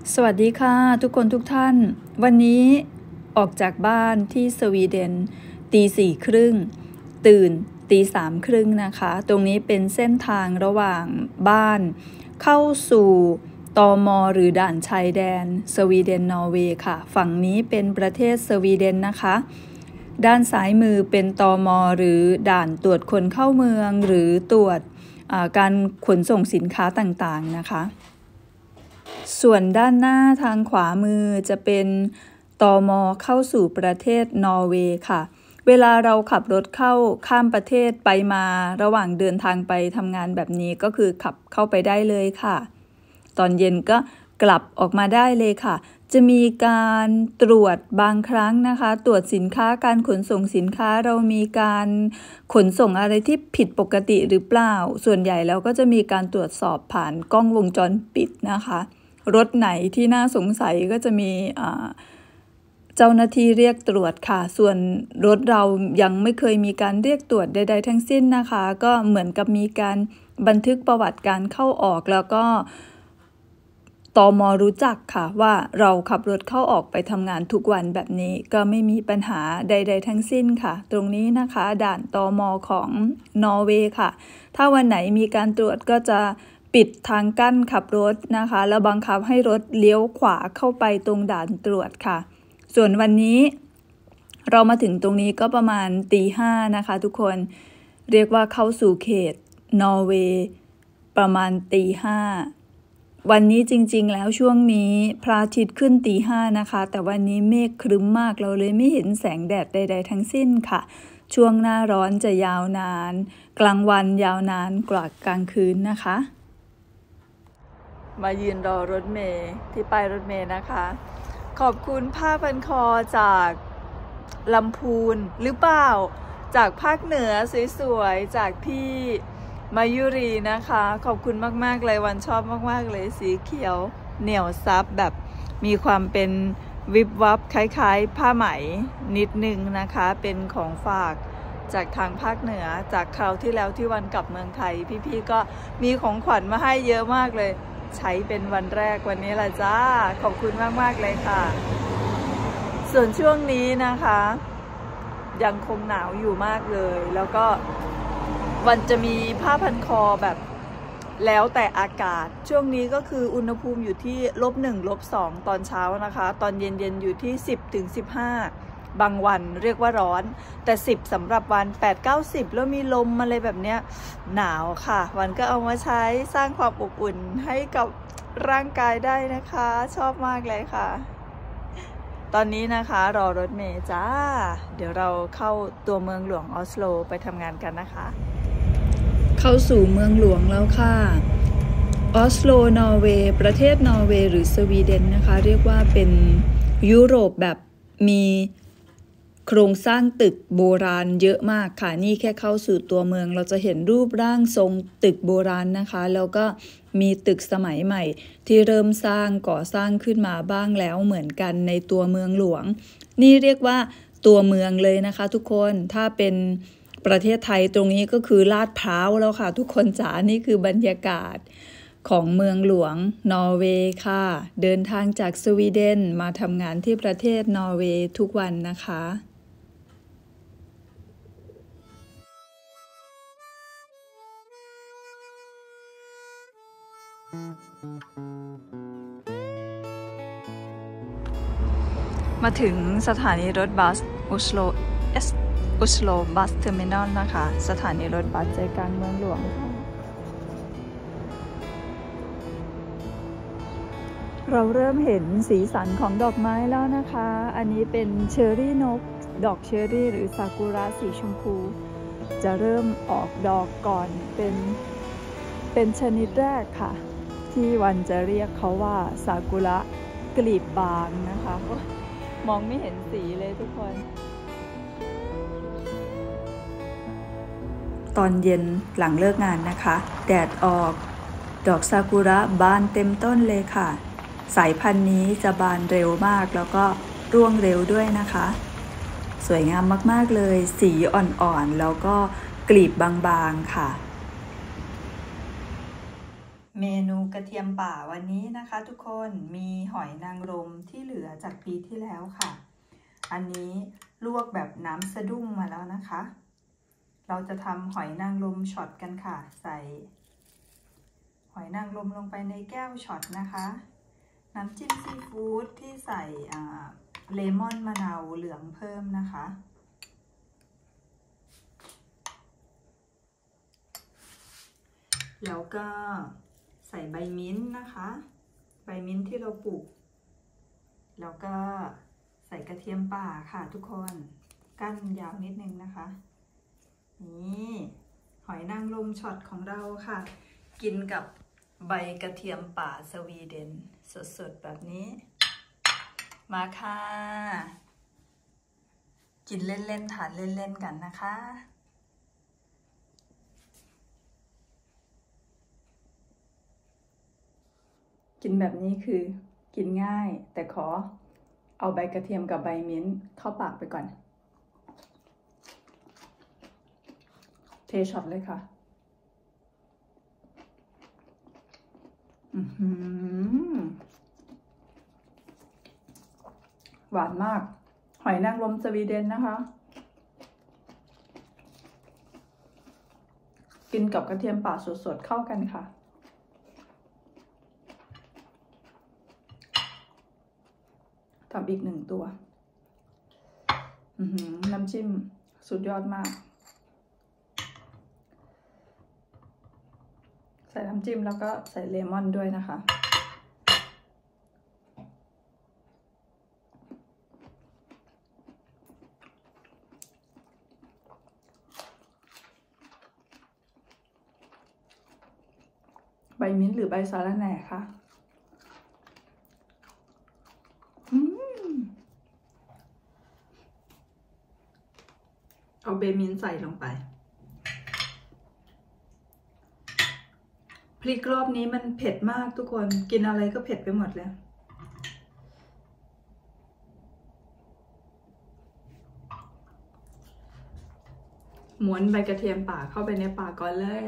สวัสดีค่ะทุกคนทุกท่านวันนี้ออกจากบ้านที่สวีเดนตี 4:30ตื่นตี 3:30นะคะตรงนี้เป็นเส้นทางระหว่างบ้านเข้าสู่ตม.หรือด่านชายแดนสวีเดนนอร์เวย์ค่ะฝั่งนี้เป็นประเทศสวีเดนนะคะด้านซ้ายมือเป็นตม.หรือด่านตรวจคนเข้าเมืองหรือตรวจการขนส่งสินค้าต่างๆนะคะส่วนด้านหน้าทางขวามือจะเป็นตม.เข้าสู่ประเทศนอร์เวย์ค่ะเวลาเราขับรถข้ามประเทศไปมาระหว่างเดินทางไปทำงานแบบนี้ก็คือขับเข้าไปได้เลยค่ะตอนเย็นก็กลับออกมาได้เลยค่ะจะมีการตรวจบางครั้งนะคะตรวจสินค้าการขนส่งสินค้าเรามีการขนส่งอะไรที่ผิดปกติหรือเปล่าส่วนใหญ่แล้วก็จะมีการตรวจสอบผ่านกล้องวงจรปิดนะคะรถไหนที่น่าสงสัยก็จะมีเจ้าหน้าที่เรียกตรวจค่ะส่วนรถเรายังไม่เคยมีการเรียกตรวจใดๆทั้งสิ้นนะคะก็เหมือนกับมีการบันทึกประวัติการเข้าออกแล้วก็ตม.รู้จักค่ะว่าเราขับรถเข้าออกไปทำงานทุกวันแบบนี้ก็ไม่มีปัญหาใดๆทั้งสิ้นค่ะตรงนี้นะคะด่านตม.ของนอร์เวย์ค่ะถ้าวันไหนมีการตรวจก็จะปิดทางกั้นขับรถนะคะแล้วบังคับให้รถเลี้ยวขวาเข้าไปตรงด่านตรวจค่ะส่วนวันนี้เรามาถึงตรงนี้ก็ประมาณตี 5นะคะทุกคนเรียกว่าเข้าสู่เขตนอร์เวย์ประมาณตี 5วันนี้จริงๆแล้วช่วงนี้พระอาทิตย์ขึ้นตี 5นะคะแต่วันนี้เมฆครึ้มมากเราเลยไม่เห็นแสงแดดใดๆทั้งสิ้นค่ะช่วงหน้าร้อนจะยาวนานกลางวันยาวนานกว่ากลางคืนนะคะมายืนรอรถเมล์ที่ป้ายรถเมล์นะคะขอบคุณผ้าพันคอจากลำพูนหรือเปล่าจากภาคเหนือสวยๆจากพี่มายุรีนะคะขอบคุณมากๆเลยวันชอบมากๆเลยสีเขียวเหนียวซับแบบมีความเป็นวิบวับคล้ายๆผ้าไหมนิดนึงนะคะเป็นของฝากจากทางภาคเหนือจากคราวที่แล้วที่วันกลับเมืองไทยพี่ๆก็มีของขวัญมาให้เยอะมากเลยใช้เป็นวันแรกวันนี้ละจ้าขอบคุณมากๆเลยค่ะส่วนช่วงนี้นะคะยังคงหนาวอยู่มากเลยแล้วก็วันจะมีผ้าพันคอแบบแล้วแต่อากาศช่วงนี้ก็คืออุณหภูมิอยู่ที่-1 -2ตอนเช้านะคะตอนเย็นๆอยู่ที่10-15บางวันเรียกว่าร้อนแต่10สำหรับวัน8-9-10แล้วมีลมอะไรแบบเนี้ยหนาวค่ะวันก็เอามาใช้สร้างความอบอุ่นให้กับร่างกายได้นะคะชอบมากเลยค่ะตอนนี้นะคะรอรถเมล์จ้าเดี๋ยวเราเข้าตัวเมืองหลวงออสโลไปทำงานกันนะคะเข้าสู่เมืองหลวงแล้วค่ะออสโลนอร์เวย์ประเทศนอร์เวย์หรือสวีเดนนะคะเรียกว่าเป็นยุโรปแบบมีโครงสร้างตึกโบราณเยอะมากค่ะนี่แค่เข้าสู่ตัวเมืองเราจะเห็นรูปร่างทรงตึกโบราณนะคะแล้วก็มีตึกสมัยใหม่ที่เริ่มสร้างก่อสร้างขึ้นมาบ้างแล้วเหมือนกันในตัวเมืองหลวงนี่เรียกว่าตัวเมืองเลยนะคะทุกคนถ้าเป็นประเทศไทยตรงนี้ก็คือลาดพร้าวแล้วค่ะทุกคนจ๋านี่คือบรรยากาศของเมืองหลวงนอร์เวย์ค่ะเดินทางจากสวีเดนมาทำงานที่ประเทศนอร์เวย์ทุกวันนะคะมาถึงสถานีรถบัสอุสโลบัสเทอร์มินอลนะคะสถานีรถบัสใจกลางเมืองหลวงค่ะเราเริ่มเห็นสีสันของดอกไม้แล้วนะคะอันนี้เป็นเชอร์รี่นกดอกเชอร์รี่หรือซากุระสีชมพูจะเริ่มออกดอกก่อนเป็นชนิดแรกค่ะที่วันจะเรียกเขาว่าซากุระกลีบบางนะคะมองไม่เห็นสีเลยทุกคนตอนเย็นหลังเลิกงานนะคะแดดออกดอกซากุระบานเต็มต้นเลยค่ะสายพันธุ์นี้จะบานเร็วมากแล้วก็ร่วงเร็วด้วยนะคะสวยงามมากๆเลยสีอ่อนๆแล้วก็กลีบบางๆค่ะเมนูกระเทียมป่าวันนี้นะคะทุกคนมีหอยนางรมที่เหลือจากปีที่แล้วค่ะอันนี้ลวกแบบน้ำสะดุ้งมาแล้วนะคะเราจะทำหอยนางรมช็อตกันค่ะใส่หอยนางรมลงไปในแก้วช็อตนะคะน้ำจิ้มซีฟู้ดที่ใส่เลมอนมะนาวเหลืองเพิ่มนะคะแล้วก็ใส่ใบมิ้นท์นะคะใบมิ้นท์ที่เราปลูกแล้วก็ใส่กระเทียมป่าค่ะทุกคนกั้นยาวนิดนึงนะคะนี่หอยนางรมช็อตของเราค่ะกินกับใบกระเทียมป่าสวีเดนสดๆแบบนี้มาค่ะกินเล่นๆทานเล่นๆกันนะคะกินแบบนี้คือกินง่ายแต่ขอเอาใบกระเทียมกับใบมิ้นท์เข้าปากไปก่อนเทช็อตเลยค่ะหวานมากหอยนางรมสวีเดนนะคะกินกับกระเทียมป่าสดๆเข้ากันค่ะทำอีก1 ตัวน้ำจิ้มสุดยอดมากใส่น้ำจิ้มแล้วก็ใส่เลมอนด้วยนะคะใบมิ้นท์หรือใบสาระแหน่คะเอาใบมิ้นท์ใส่ลงไปพริกรอบนี้มันเผ็ดมากทุกคนกินอะไรก็เผ็ดไปหมดเลยม้วนใบกระเทียมป่าเข้าไปในปากก่อนเลย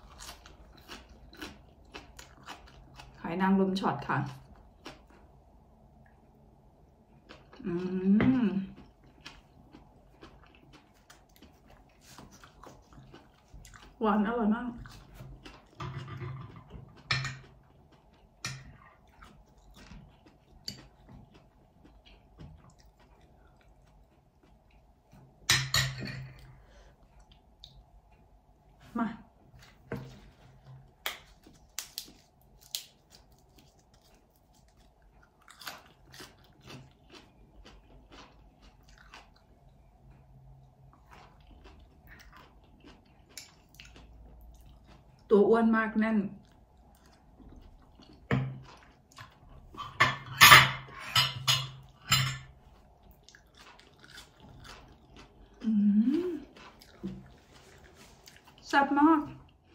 หอยนางรมช็อตค่ะหวานอร่อยมากมาตัวอ้วนมากแน่นแซ่บมาก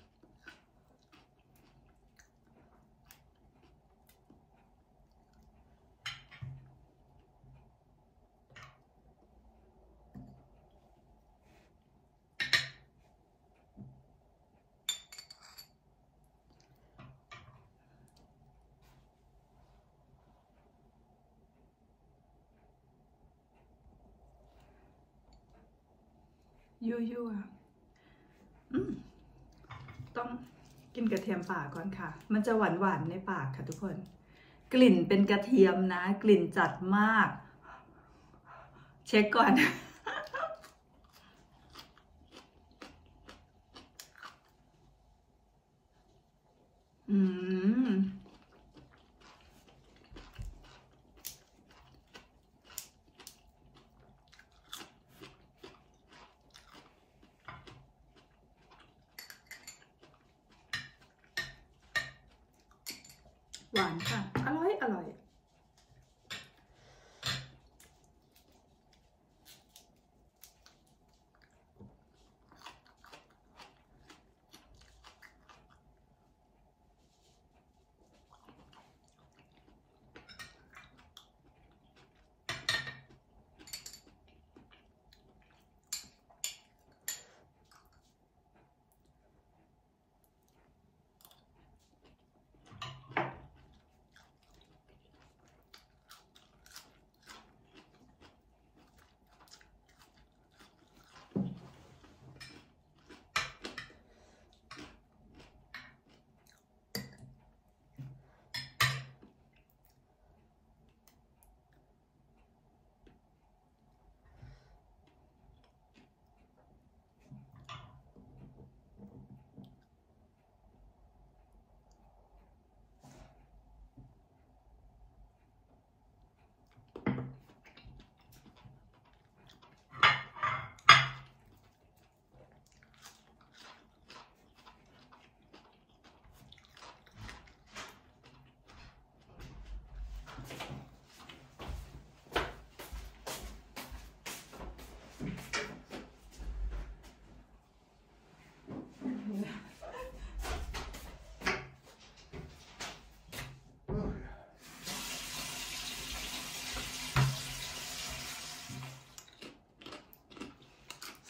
ยั่วต้องกินกระเทียมป่าก่อนค่ะมันจะหวานในปากค่ะทุกคนกลิ่นเป็นกระเทียมนะกลิ่นจัดมากเช็คก่อนหวานค่ะอร่อย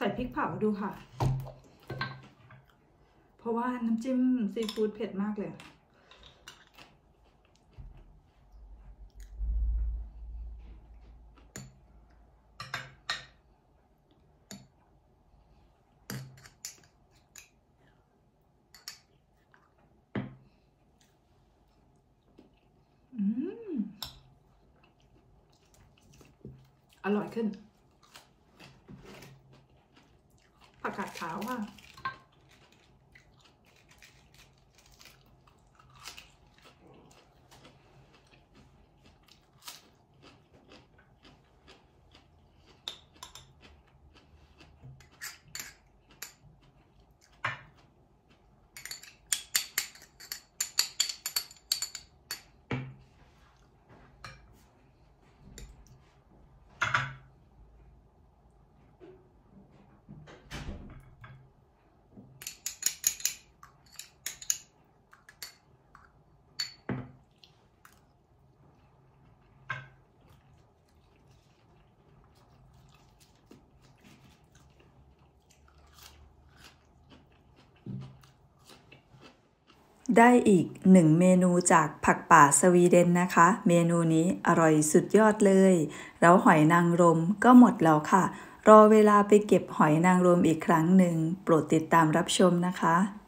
ส่พริกเผาดูค่ะเพราะว่าน้ำจิ้มซีฟู้ดเผ็ดมากเลยอร่อยขึ้นผักกาดขาวค่ะได้อีก1เมนูจากผักป่าสวีเดนนะคะเมนูนี้อร่อยสุดยอดเลยแล้วหอยนางรมก็หมดแล้วค่ะรอเวลาไปเก็บหอยนางรมอีกครั้งหนึ่งโปรดติดตามรับชมนะคะ